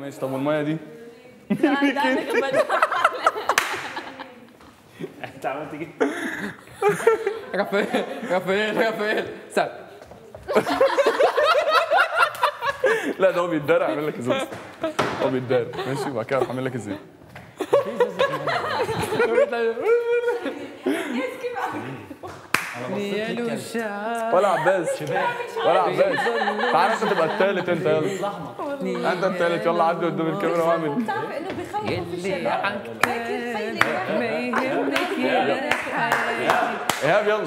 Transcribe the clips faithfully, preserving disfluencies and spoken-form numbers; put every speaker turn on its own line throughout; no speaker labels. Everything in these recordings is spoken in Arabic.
ماشي. طب والميه دي؟
انت عملت كده.
رافائيل رافائيل رافائيل سعد.
لا ده هو بيتدار اعمل لك ازاي؟ هو بيتدار ماشي وبعد كده اعمل لك ازاي؟ ولا عباس ولا عباس تعالى انت تبقى الثالث انت يلا انت الثالث يلا عدي قدام الكاميرا واعمل
بتعرف انه بخوف
اللي عكاك ما يهمك يا
ايهاب يلا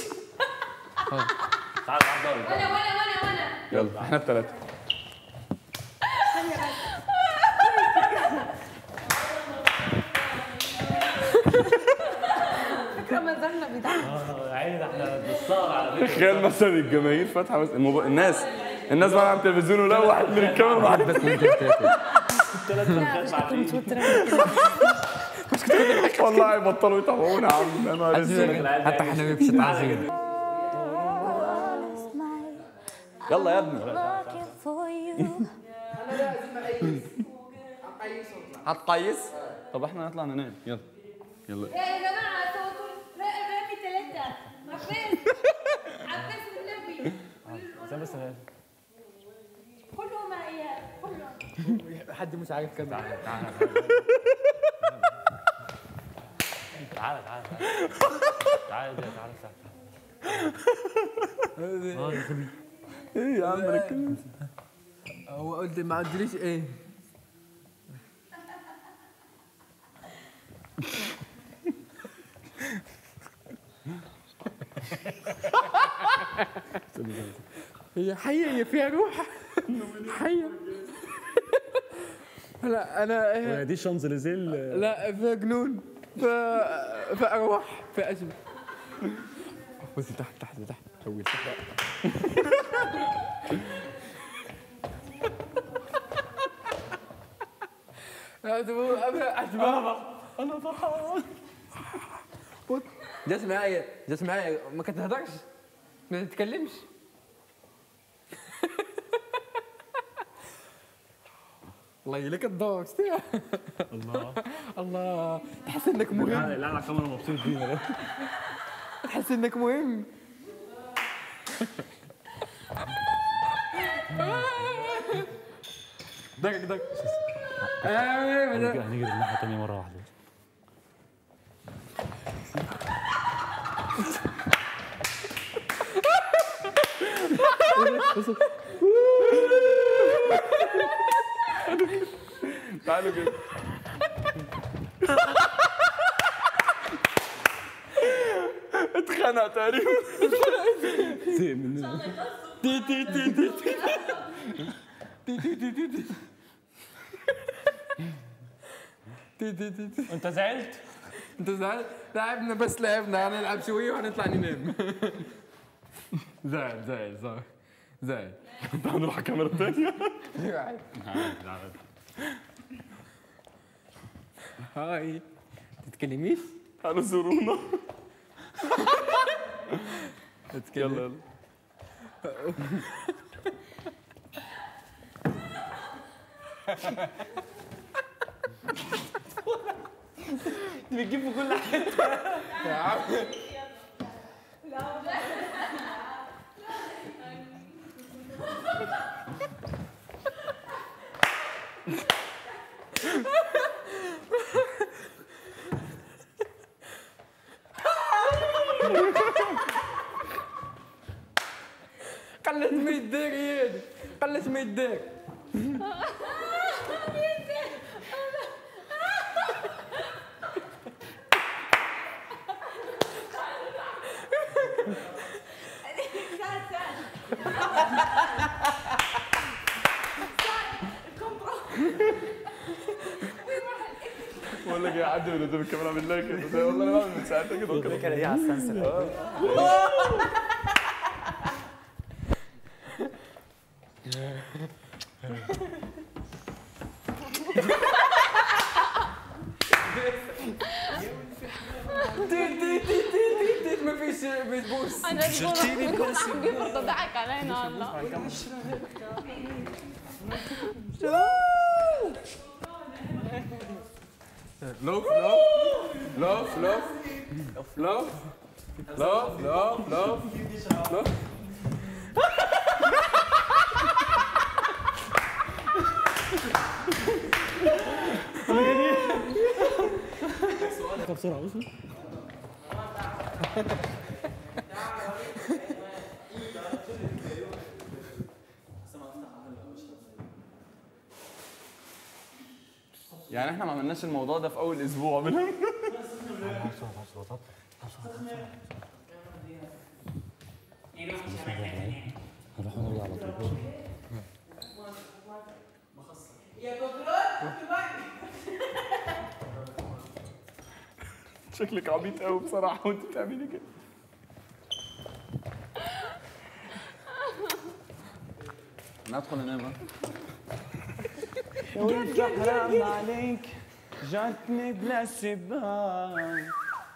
تعال تعال
وانا وانا وانا وانا
يلا احنا الثلاثه.
فكرة منظرنا بيضحك.
اه عيني ده احنا بنصار على فكره.
تخيل مثلا الجماهير فاتحه بس الموب... الناس الناس بقى على التلفزيون ولا واحد من الكاميرا واحد بس من الثلاثه. والله يبطلوا يتابعونا يا عم انا عارف.
حتى احنا مش عايزين.
يلا يا ابني هتقيس. طب احنا هنطلع ننام يلا يلا.
يا جماعة صوتوا رامي ثلاثة عباس عباس والنبي
استنى بس
كلهم مع ايهاب كلهم.
حد مش عارف كذا.
تعالى تعالى تعالى تعالى تعالى تعالى اه يا خبيث.
ايه يا عم ركز.
هو قلت ما قلتليش ايه. هي حية هي فيها روح حية. لا أنا
دي شانزليزيه.
لا فيها جنون فيها فيها أرواح فيها أجل. بصي تحت تحت تحت طويل تحت. أنا أنا فرحان. جالس معايا جالس معايا ما كتهدرش ما تتكلمش. الله يلك الدور استيع.
الله
الله تحس انك مهم.
لا على الكاميرا مبسوط بينا.
تحس انك مهم. دقك دقك.
هنيجي الناحيه الثانيه مره واحده.
تعالوا كده. اتخنق تقريبا.
زي مننا.
تي تي تي تي تي تي تي تي تي تي تي تي تي.
انت زعلت؟
انت زعلت؟ لعبنا بس لعبنا هنلعب شويه وهنطلع ننام. زعل زعل زعل زعل.
تعالوا نروح على الكاميرا الثانيه.
هاي تتكلميش؟
تعالوا زورونا.
تتكلم.
يلا
بتجيب في كل حته يا عم. قلت ما يدير يدي قلت ما يدير.
بقول لك ايه عدي من قدام الكاميرا بالله كده. والله انا بعمل من ساعتها كده وكده.
كده هي على السنسل.
ما فيش بيبوس.
انا بقول عم بيفرض ضحك علينا والله.
لوف لوف لوف لوف لوف لوف لوف لوف
بسرعة بص.
يعني احنا ما عملناش الموضوع ده في اول اسبوع من
نروح نرجع على طول.
شكلك عبيط قوي بصراحه وانت بتعملي كده. انا ادخل انام.
وانت حرام عليك جاتني بلا سباق.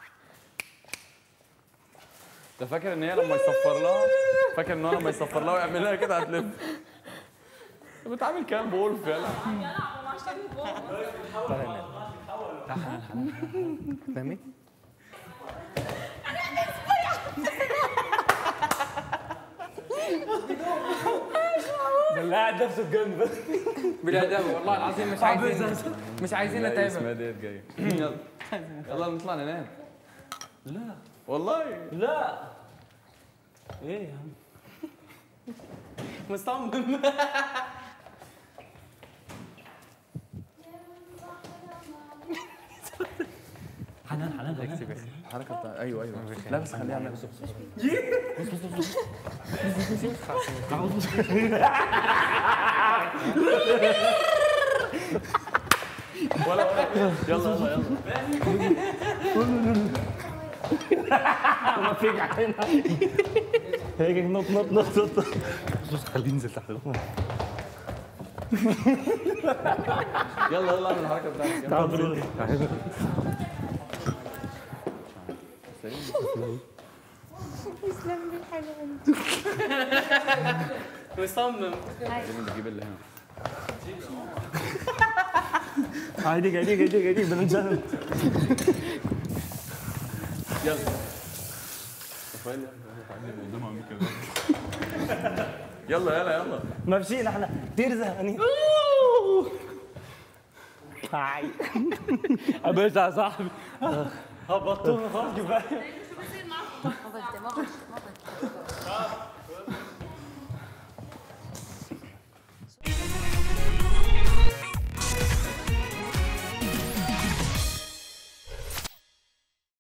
انت فاكر ان هي لما يصفر لها فاكر ان هو لما يصفر لها ويعمل لها كده هتلف. انت بتعمل كام بولف يلا.
فاهمك؟
لا قاعد نفسه بجنب.
بالادب والله العظيم مش عايزين مش عايزين
اسمها
نتعبك.
ديت جايه. يلا يلا نطلع ننام.
لا
والله
لا ايه يا عم مصمم. حنان حنان
اكتب اكتب الحركه بتاع ايوه ايوه لا بس خليها اعمل ولا ولا يلا يلا يلا
ما فيك عينها هيك نط نط نط نط. خليه ينزل تحت.
يلا يلا اعمل الحركه بتاعتك يلا.
يسلم لي الحلو انت.
مصمم.
لازم تجيب اللي هنا.
هيديك هيديك هيديك هيديك بنجرب.
يلا رافائيل تعلم قدام عمي كده. يلا يلا يلا
ماشيين احنا كثير زهقانين. هاي ابيت يا صاحبي هبطونا خلاص كفايه.
ما بدي ما بدي